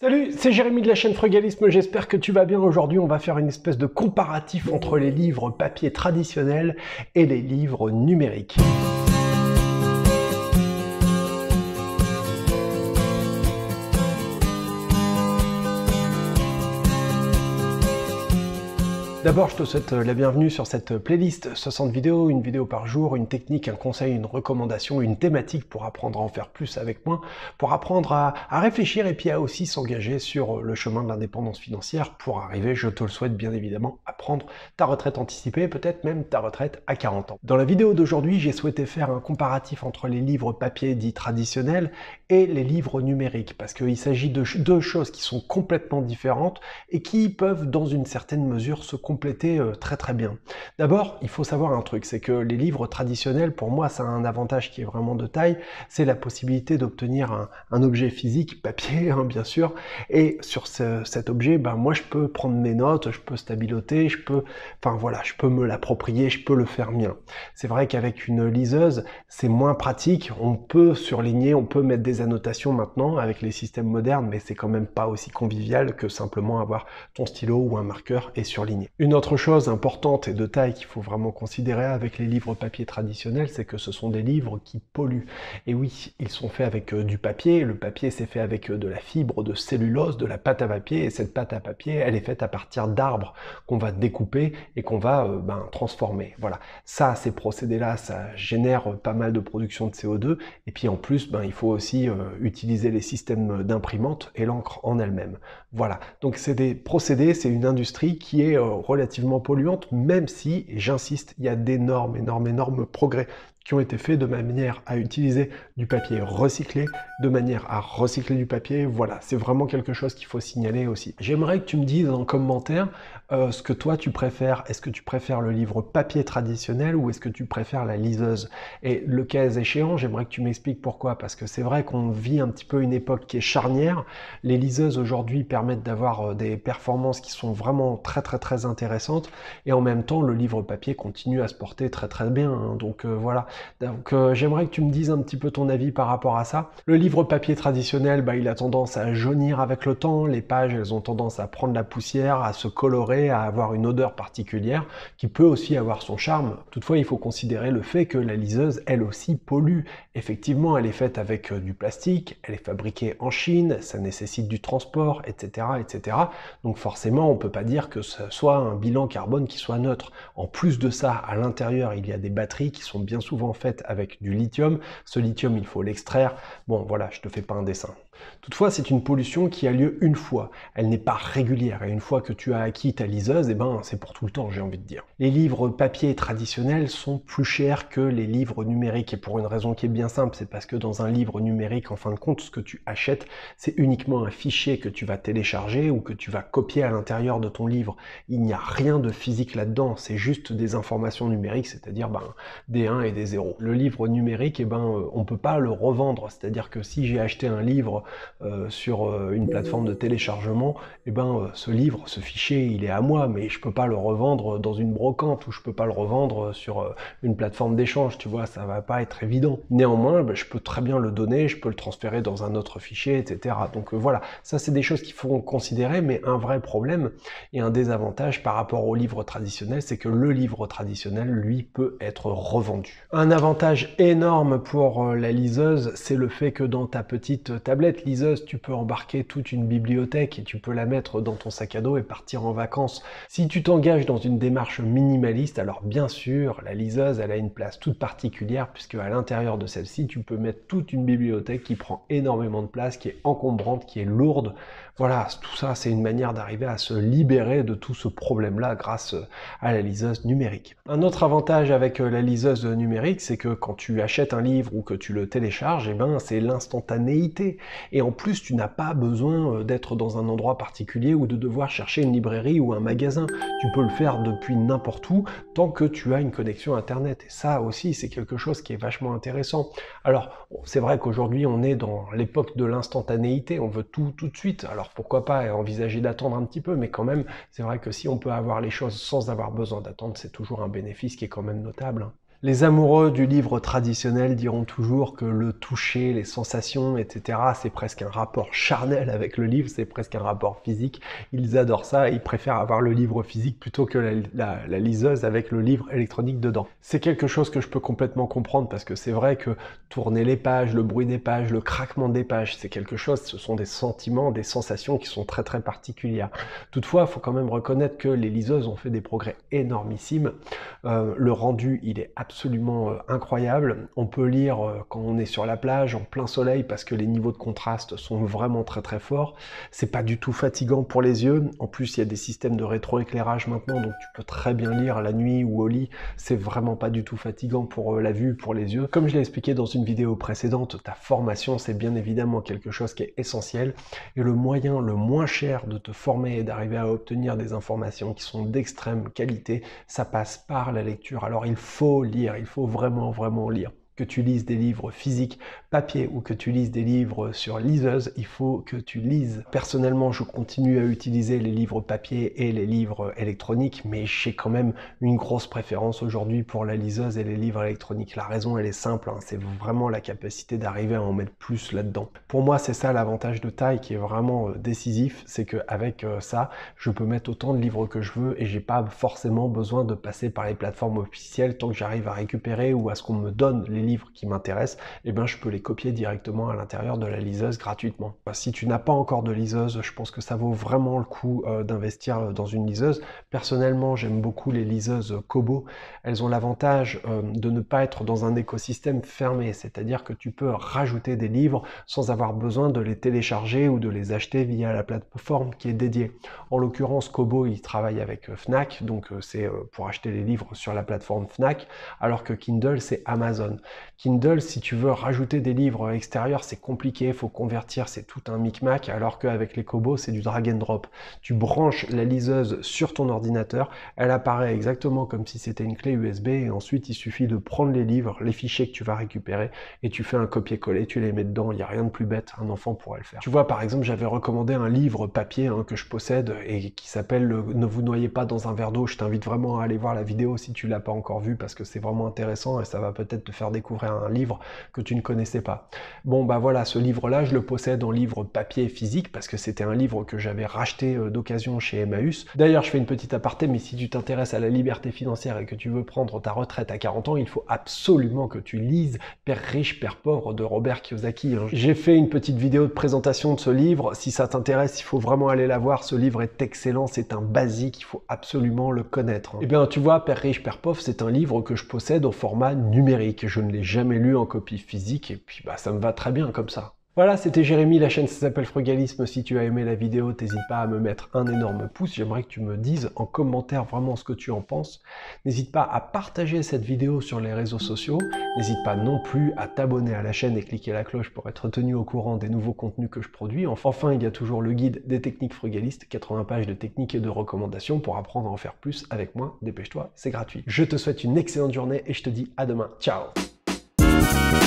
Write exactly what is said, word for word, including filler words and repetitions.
Salut, c'est Jérémy de la chaîne Frugalisme, j'espère que tu vas bien. Aujourd'hui, on va faire une espèce de comparatif entre les livres papier traditionnels et les livres numériques. D'abord, je te souhaite la bienvenue sur cette playlist soixante vidéos, une vidéo par jour, une technique, un conseil, une recommandation, une thématique pour apprendre à en faire plus avec moi, pour apprendre à, à réfléchir et puis à aussi s'engager sur le chemin de l'indépendance financière pour arriver, je te le souhaite bien évidemment, à prendre ta retraite anticipée, peut-être même ta retraite à quarante ans. Dans la vidéo d'aujourd'hui, j'ai souhaité faire un comparatif entre les livres papier dits traditionnels et les livres numériques, parce qu'il s'agit de deux choses qui sont complètement différentes et qui peuvent, dans une certaine mesure, se compléter euh, très très bien. D'abord, il faut savoir un truc, c'est que les livres traditionnels, pour moi, ça a un avantage qui est vraiment de taille, c'est la possibilité d'obtenir un, un objet physique, papier, hein, bien sûr, et sur ce, cet objet, ben, moi, je peux prendre mes notes, je peux stabiloter, je peux, enfin voilà, je peux me l'approprier, je peux le faire mien. C'est vrai qu'avec une liseuse, c'est moins pratique, on peut surligner, on peut mettre des annotations maintenant avec les systèmes modernes, mais c'est quand même pas aussi convivial que simplement avoir ton stylo ou un marqueur et surligner. Une autre chose importante et de taille qu'il faut vraiment considérer avec les livres papier traditionnels, c'est que ce sont des livres qui polluent. Et oui, ils sont faits avec du papier, le papier c'est fait avec de la fibre, de cellulose, de la pâte à papier, et cette pâte à papier, elle est faite à partir d'arbres qu'on va découper et qu'on va euh, ben, transformer. Voilà, ça, ces procédés-là, ça génère pas mal de production de C O deux, et puis en plus, ben, il faut aussi euh, utiliser les systèmes d'imprimante et l'encre en elle-même. Voilà, donc c'est des procédés, c'est une industrie qui est euh, relativement polluante, même si, et j'insiste, il y a d'énormes, énormes, énormes progrès qui ont été faits de manière à utiliser du papier recyclé, de manière à recycler du papier. Voilà, c'est vraiment quelque chose qu'il faut signaler aussi. J'aimerais que tu me dises en commentaire euh, ce que toi tu préfères. Est-ce que tu préfères le livre papier traditionnel ou est-ce que tu préfères la liseuse? Et le cas échéant, j'aimerais que tu m'expliques pourquoi. Parce que c'est vrai qu'on vit un petit peu une époque qui est charnière. Les liseuses aujourd'hui permettent d'avoir des performances qui sont vraiment très très très intéressantes. Et en même temps, le livre papier continue à se porter très très bien. Hein. Donc euh, voilà. Donc euh, j'aimerais que tu me dises un petit peu ton avis par rapport à ça. Le livre papier traditionnel, bah, il a tendance à jaunir avec le temps, les pages elles ont tendance à prendre la poussière, à se colorer, à avoir une odeur particulière, qui peut aussi avoir son charme. Toutefois, il faut considérer le fait que la liseuse, elle aussi, pollue. Effectivement, elle est faite avec euh, du plastique, elle est fabriquée en Chine, ça nécessite du transport, et cetera, et cetera. Donc forcément, on peut pas dire que ce soit un bilan carbone qui soit neutre. En plus de ça, à l'intérieur, il y a des batteries qui sont bien souvent faite avec du lithium. Ce lithium, il faut l'extraire. Bon, voilà, je te fais pas un dessin. Toutefois, c'est une pollution qui a lieu une fois. Elle n'est pas régulière. Et une fois que tu as acquis ta liseuse, eh ben, c'est pour tout le temps, j'ai envie de dire. Les livres papier traditionnels sont plus chers que les livres numériques. Et pour une raison qui est bien simple, c'est parce que dans un livre numérique, en fin de compte, ce que tu achètes, c'est uniquement un fichier que tu vas télécharger ou que tu vas copier à l'intérieur de ton livre. Il n'y a rien de physique là-dedans. C'est juste des informations numériques, c'est-à-dire ben, des un et des zéro. Le livre numérique, eh ben, euh, on peut pas le revendre. C'est-à-dire que si j'ai acheté un livre euh, sur euh, une plateforme de téléchargement, eh ben, euh, ce livre, ce fichier, il est à moi, mais je peux pas le revendre dans une brocante ou je peux pas le revendre sur euh, une plateforme d'échange, tu vois, ça va pas être évident. Néanmoins, ben, je peux très bien le donner, je peux le transférer dans un autre fichier, et cetera. Donc euh, voilà, ça c'est des choses qu'il faut considérer, mais un vrai problème et un désavantage par rapport au livre traditionnel, c'est que le livre traditionnel, lui, peut être revendu. Un avantage énorme pour la liseuse, c'est le fait que dans ta petite tablette liseuse, tu peux embarquer toute une bibliothèque et tu peux la mettre dans ton sac à dos et partir en vacances. Si tu t'engages dans une démarche minimaliste, alors bien sûr, la liseuse, elle a une place toute particulière puisque à l'intérieur de celle-ci, tu peux mettre toute une bibliothèque qui prend énormément de place, qui est encombrante, qui est lourde. Voilà, tout ça, c'est une manière d'arriver à se libérer de tout ce problème-là grâce à la liseuse numérique. Un autre avantage avec la liseuse numérique, c'est que quand tu achètes un livre ou que tu le télécharges, eh ben, c'est l'instantanéité. Et en plus, tu n'as pas besoin d'être dans un endroit particulier ou de devoir chercher une librairie ou un magasin. Tu peux le faire depuis n'importe où tant que tu as une connexion Internet. Et ça aussi, c'est quelque chose qui est vachement intéressant. Alors, c'est vrai qu'aujourd'hui, on est dans l'époque de l'instantanéité. On veut tout tout de suite. Alors, pourquoi pas envisager d'attendre un petit peu, mais quand même, c'est vrai que si on peut avoir les choses sans avoir besoin d'attendre, c'est toujours un bénéfice qui est quand même notable. Les amoureux du livre traditionnel diront toujours que le toucher, les sensations, et cetera, c'est presque un rapport charnel avec le livre, c'est presque un rapport physique. Ils adorent ça, ils préfèrent avoir le livre physique plutôt que la, la, la liseuse avec le livre électronique dedans. C'est quelque chose que je peux complètement comprendre parce que c'est vrai que tourner les pages, le bruit des pages, le craquement des pages, c'est quelque chose, ce sont des sentiments, des sensations qui sont très très particulières. Toutefois, il faut quand même reconnaître que les liseuses ont fait des progrès énormissimes. Euh, le rendu, il est absolument absolument euh, incroyable. On peut lire euh, quand on est sur la plage en plein soleil parce que les niveaux de contraste sont vraiment très très forts. C'est pas du tout fatigant pour les yeux. En plus, il y a des systèmes de rétroéclairage maintenant, donc tu peux très bien lire la nuit ou au lit. C'est vraiment pas du tout fatigant pour euh, la vue, pour les yeux. Comme je l'ai expliqué dans une vidéo précédente, ta formation, c'est bien évidemment quelque chose qui est essentiel. Et le moyen le moins cher de te former et d'arriver à obtenir des informations qui sont d'extrême qualité, ça passe par la lecture. Alors il faut lire. Il faut vraiment, vraiment lire. Que tu lises des livres physiques, papier, ou que tu lises des livres sur liseuse, il faut que tu lises. Personnellement, je continue à utiliser les livres papier et les livres électroniques, mais j'ai quand même une grosse préférence aujourd'hui pour la liseuse et les livres électroniques. La raison, elle est simple, hein, c'est vraiment la capacité d'arriver à en mettre plus là-dedans. Pour moi, c'est ça l'avantage de taille qui est vraiment euh, décisif, c'est qu'avec euh, ça, je peux mettre autant de livres que je veux et j'ai pas forcément besoin de passer par les plateformes officielles tant que j'arrive à récupérer ou à ce qu'on me donne les livres qui m'intéressent, et eh bien je peux les copier directement à l'intérieur de la liseuse gratuitement. Si tu n'as pas encore de liseuse, je pense que ça vaut vraiment le coup euh, d'investir dans une liseuse. Personnellement, j'aime beaucoup les liseuses Kobo. Elles ont l'avantage euh, de ne pas être dans un écosystème fermé, c'est-à-dire que tu peux rajouter des livres sans avoir besoin de les télécharger ou de les acheter via la plateforme qui est dédiée. En l'occurrence, Kobo, il travaille avec Fnac, donc euh, c'est euh, pour acheter les livres sur la plateforme Fnac, alors que Kindle, c'est Amazon. Kindle, si tu veux rajouter des livres extérieurs, c'est compliqué, il faut convertir, c'est tout un micmac, alors qu'avec les Kobo, c'est du drag and drop. Tu branches la liseuse sur ton ordinateur, elle apparaît exactement comme si c'était une clé U S B, et ensuite il suffit de prendre les livres, les fichiers que tu vas récupérer, et tu fais un copier-coller, tu les mets dedans, il n'y a rien de plus bête, un enfant pourrait le faire. Tu vois, par exemple, j'avais recommandé un livre papier hein, que je possède, et qui s'appelle « Ne vous noyez pas dans un verre d'eau ». Je t'invite vraiment à aller voir la vidéo si tu l'as pas encore vue, parce que c'est vraiment intéressant, et ça va peut-être te faire découvrir un livre que tu ne connaissais pas. Bon bah voilà, ce livre-là, je le possède en livre papier physique parce que c'était un livre que j'avais racheté d'occasion chez Emmaüs. D'ailleurs, je fais une petite aparté, mais si tu t'intéresses à la liberté financière et que tu veux prendre ta retraite à quarante ans, il faut absolument que tu lises Père riche, Père pauvre de Robert Kiyosaki. J'ai fait une petite vidéo de présentation de ce livre. Si ça t'intéresse, il faut vraiment aller la voir. Ce livre est excellent, c'est un basique, il faut absolument le connaître. Eh bien, tu vois, Père riche, Père pauvre, c'est un livre que je possède au format numérique. Je ne l'ai jamais lu en copie physique et puis bah ça me va très bien comme ça. Voilà, c'était Jérémy, la chaîne s'appelle Frugalisme. Si tu as aimé la vidéo, n'hésite pas à me mettre un énorme pouce. J'aimerais que tu me dises en commentaire vraiment ce que tu en penses. N'hésite pas à partager cette vidéo sur les réseaux sociaux. N'hésite pas non plus à t'abonner à la chaîne et cliquer la cloche pour être tenu au courant des nouveaux contenus que je produis. Enfin, il y a toujours le guide des techniques frugalistes, quatre-vingts pages de techniques et de recommandations pour apprendre à en faire plus avec moi. Dépêche-toi, c'est gratuit. Je te souhaite une excellente journée et je te dis à demain. Ciao!